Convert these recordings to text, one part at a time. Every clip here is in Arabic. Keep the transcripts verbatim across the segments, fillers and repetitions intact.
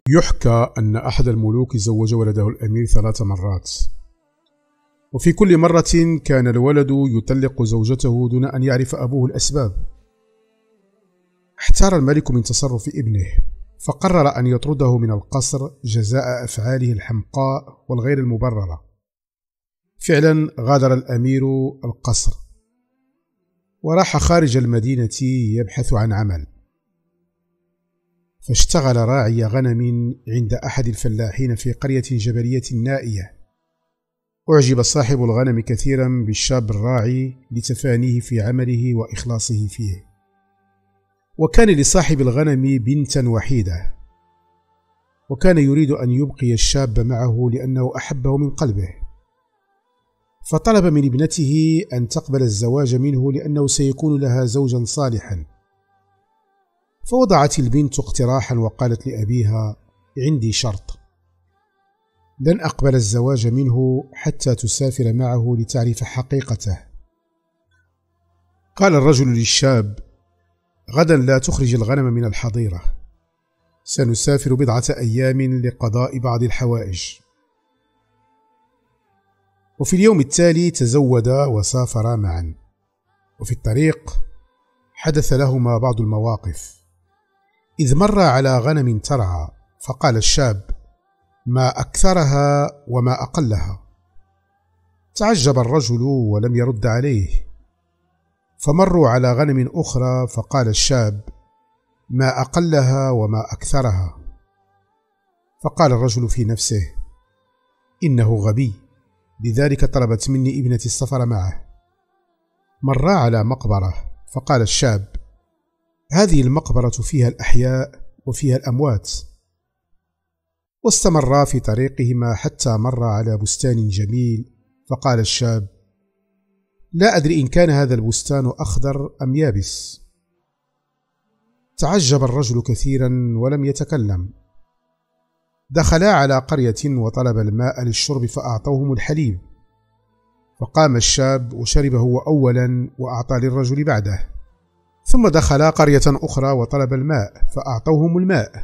يحكى أن أحد الملوك زوج ولده الأمير ثلاث مرات، وفي كل مرة كان الولد يطلق زوجته دون أن يعرف أبوه الأسباب. احتار الملك من تصرف ابنه، فقرر أن يطرده من القصر جزاء أفعاله الحمقاء والغير المبررة. فعلا غادر الأمير القصر وراح خارج المدينة يبحث عن عمل، فاشتغل راعي غنم عند أحد الفلاحين في قرية جبلية نائية. أعجب صاحب الغنم كثيرا بالشاب الراعي لتفانيه في عمله وإخلاصه فيه، وكان لصاحب الغنم بنتا وحيدة، وكان يريد أن يبقي الشاب معه لأنه أحبه من قلبه، فطلب من ابنته أن تقبل الزواج منه لأنه سيكون لها زوجا صالحا. فوضعت البنت اقتراحا وقالت لأبيها: عندي شرط، لن أقبل الزواج منه حتى تسافر معه لتعرف حقيقته. قال الرجل للشاب: غدا لا تخرج الغنم من الحظيرة، سنسافر بضعة أيام لقضاء بعض الحوائج. وفي اليوم التالي تزودا وسافرا معا، وفي الطريق حدث لهما بعض المواقف، إذ مر على غنم ترعى، فقال الشاب: ما أكثرها وما أقلها. تعجب الرجل ولم يرد عليه، فمروا على غنم أخرى، فقال الشاب: ما أقلها وما أكثرها. فقال الرجل في نفسه: إنه غبي، لذلك طلبت مني ابنتي السفر معه. مرا على مقبرة، فقال الشاب: هذه المقبرة فيها الأحياء وفيها الأموات. واستمرا في طريقهما حتى مر على بستان جميل، فقال الشاب: لا أدري إن كان هذا البستان أخضر أم يابس. تعجب الرجل كثيرا ولم يتكلم. دخلا على قرية وطلب الماء للشرب، فأعطوهم الحليب، فقام الشاب وشرب هو أولا وأعطى للرجل بعده. ثم دخلا قرية أخرى وطلب الماء، فأعطوهم الماء،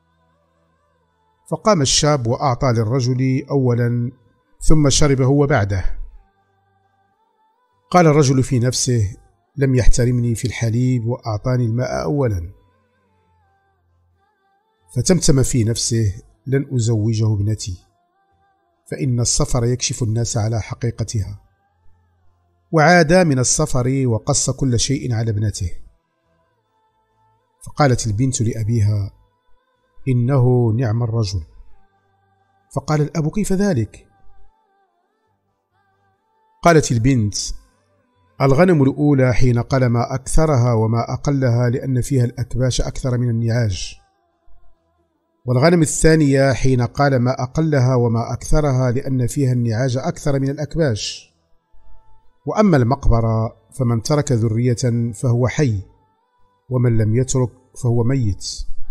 فقام الشاب وأعطى للرجل أولا ثم شرب هو بعده. قال الرجل في نفسه: لم يحترمني في الحليب وأعطاني الماء أولا. فتمتم في نفسه: لن أزوجه ابنتي، فإن السفر يكشف الناس على حقيقتها. وعاد من السفر وقص كل شيء على ابنته. فقالت البنت لأبيها: إنه نعم الرجل. فقال الأب: كيف ذلك؟ قالت البنت: الغنم الأولى حين قال ما أكثرها وما أقلها لأن فيها الأكباش أكثر من النعاج، والغنم الثانية حين قال ما أقلها وما أكثرها لأن فيها النعاج أكثر من الأكباش. وأما المقبرة فمن ترك ذرية فهو حي، ومن لم يترك فهو ميت.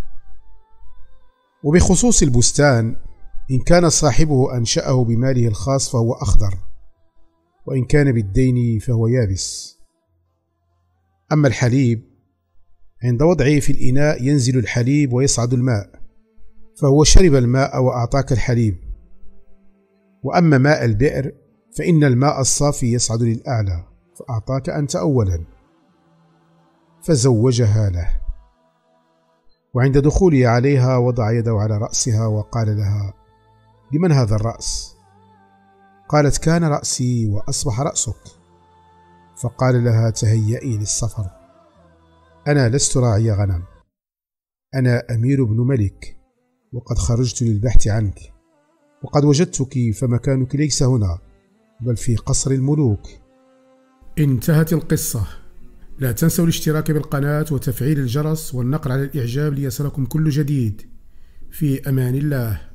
وبخصوص البستان، إن كان صاحبه أنشأه بماله الخاص فهو أخضر، وإن كان بالدين فهو يابس. أما الحليب، عند وضعه في الإناء ينزل الحليب ويصعد الماء، فهو شرب الماء وأعطاك الحليب. وأما ماء البئر فإن الماء الصافي يصعد للأعلى، فأعطاك أنت أولا. فزوجها له. وعند دخوله عليها وضع يده على رأسها وقال لها: لمن هذا الرأس؟ قالت: كان رأسي وأصبح رأسك. فقال لها: تهيئي للسفر، أنا لست راعي غنم، أنا أمير بن ملك، وقد خرجت للبحث عنك، وقد وجدتك، فمكانك ليس هنا بل في قصر الملوك. انتهت القصة. لا تنسوا الاشتراك بالقناة وتفعيل الجرس والنقر على الإعجاب ليصلكم كل جديد. في أمان الله.